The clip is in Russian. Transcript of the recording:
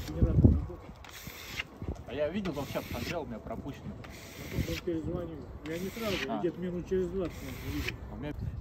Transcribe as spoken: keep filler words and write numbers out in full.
генератор работал. А я видел, он сейчас смотрел, у меня пропущено. Потом он перезвонил. Я не сразу, А. где-то минут через двадцать он увидел. У меня